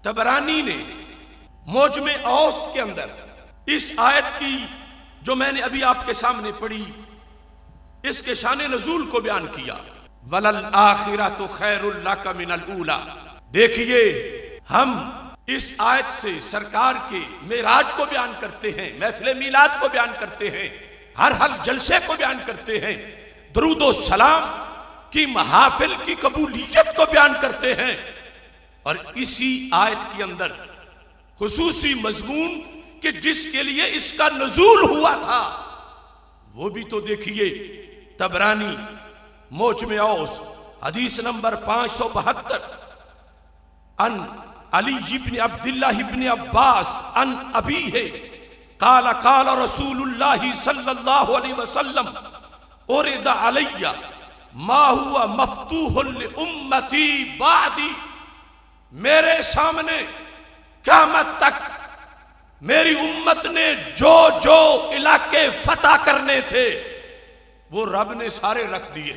تبرانی نے موجم اوسط کے اندر اس آیت کی جو میں نے ابھی آپ کے سامنے پڑھی اس کے شان نزول کو بیان کیا. وَلَلْآخِرَةُ خَيْرٌ لَكَ مِنَ الْأُولَى. دیکھیے ہم اس آیت سے سرکار کے معراج کو بیان کرتے ہیں، محفل میلاد کو بیان کرتے ہیں، ہر جلسے کو بیان کرتے ہیں، درود و سلام کی محافل کی قبولیت کو بیان کرتے ہیں، اور اسی آیت کے اندر خصوصی مضمون کہ جس کے لیے اس کا نزول ہوا تھا وہ بھی تو دیکھیے. تبرانی موجم اوسط حدیث نمبر 572 ان علی بن عبداللہ بن عباس ان ابیہ قال قال رسول اللہ صلی اللہ علیہ وسلم اورد علی ما ہوا مفتوح لامتی بعدی. میرے سامنے قیامت تک میری امت نے جو جو علاقے فتح کرنے تھے وہ رب نے سارے رکھ دیے.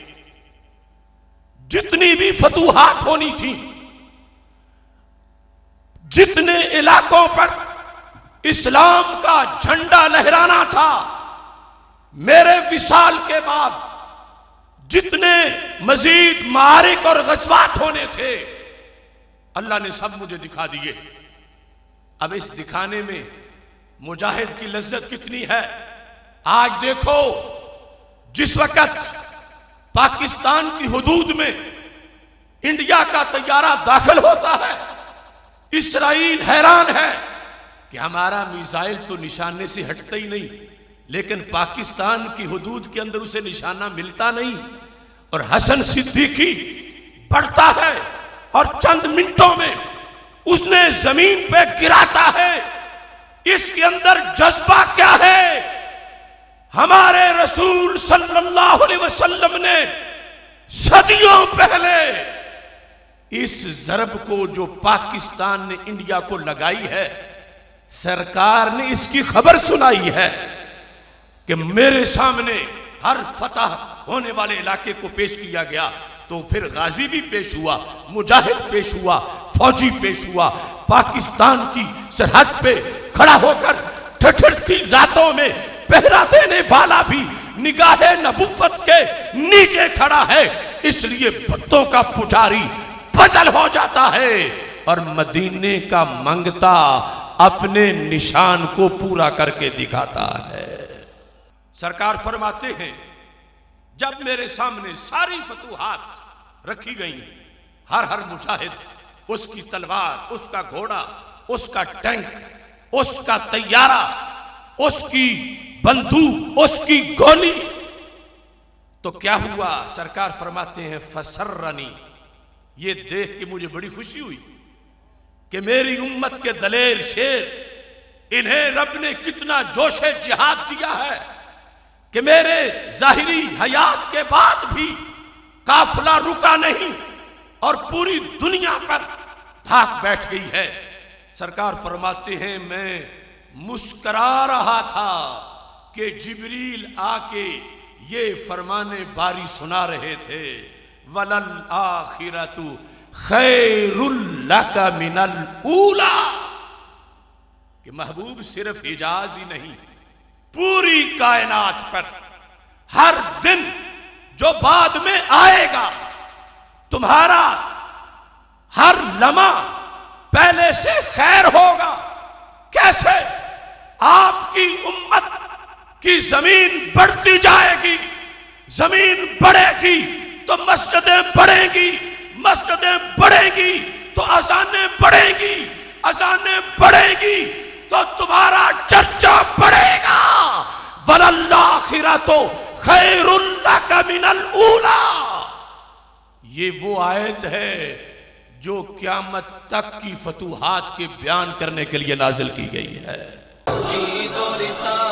جتنی بھی فتوحات ہونی تھی، جتنے علاقوں پر اسلام کا جھنڈا لہرانا تھا، میرے وصال کے بعد جتنے مزید معارک اور غزوات ہونے تھے اللہ نے سب مجھے دکھا دیے. اب اس دکھانے میں مجاہد کی لذت کتنی ہے. آج دیکھو جس وقت پاکستان کی حدود میں انڈیا کا طیارہ داخل ہوتا ہے اسرائیل حیران ہے کہ ہمارا میزائل تو نشانے سے ہٹتا ہی نہیں، لیکن پاکستان کی حدود کے اندر اسے نشانہ ملتا نہیں، اور حسن صدیقی بڑھتا ہے اور چند منٹوں میں اس نے زمین پہ گراتا ہے. اس کے اندر جذبہ کیا ہے؟ ہمارے رسول صلی اللہ علیہ وسلم نے صدیوں پہلے اس ضرب کو جو پاکستان نے انڈیا کو لگائی ہے، سرکار نے اس کی خبر سنائی ہے کہ میرے سامنے ہر فتح ہونے والے علاقے کو پیش کیا گیا. تو پھر غازی بھی پیش ہوا، مجاہد پیش ہوا، فوجی پیش ہوا. پاکستان کی سرحد پہ کھڑا ہو کر ٹھٹھرتی راتوں میں پہرا دینے والا بھی نگاہ نبوت کے نیچے کھڑا ہے، اس لیے بتوں کا پجاری بدل ہو جاتا ہے اور مدینے کا منگتا اپنے نشان کو پورا کر کے دکھاتا ہے. سرکار فرماتے ہیں جب میرے سامنے ساری فتوحات رکھی گئیں، ہر مجاہد اس کی تلوار، اس کا گھوڑا، اس کا ٹینک، اس کا طیارہ، اس کی بندوق، اس کی گولی، تو کیا ہوا؟ سرکار فرماتے ہیں فسرنی، یہ دیکھ کے مجھے بڑی خوشی ہوئی کہ میری امت کے دلیر شیر انہیں رب نے کتنا جوش جہاد دیا ہے کہ میرے ظاہری حیات کے بعد بھی قافلہ رکا نہیں اور پوری دنیا پر دھاک بیٹھ گئی ہے. سرکار فرماتے ہیں میں مسکرا رہا تھا کہ جبریل آ کے یہ فرمان باری سنا رہے تھے وَلَلْآخِرَةُ خَيْرٌ لَكَ مِنَ الْأُولَى، کہ محبوب صرف حجاز ہی نہیں، پوری کائنات پر ہر دن جو بعد میں آئے گا تمہارا ہر لمحہ پہلے سے خیر ہوگا. کیسے؟ آپ کی امت کی زمین بڑھتی جائے گی، زمین بڑھے گی تو مسجدیں بڑھیں گی، مسجدیں بڑھیں گی تو اذانیں بڑھیں گی، اذانیں بڑھیں گی تو تمہارا چرچا بڑھے گا. وَلَلْآخِرَةُ خَيْرٌ لَكَ مِنَ الْأُولَى. یہ وہ آیت ہے جو قیامت تک کی فتوحات کے بیان کرنے کے لیے نازل کی گئی ہے.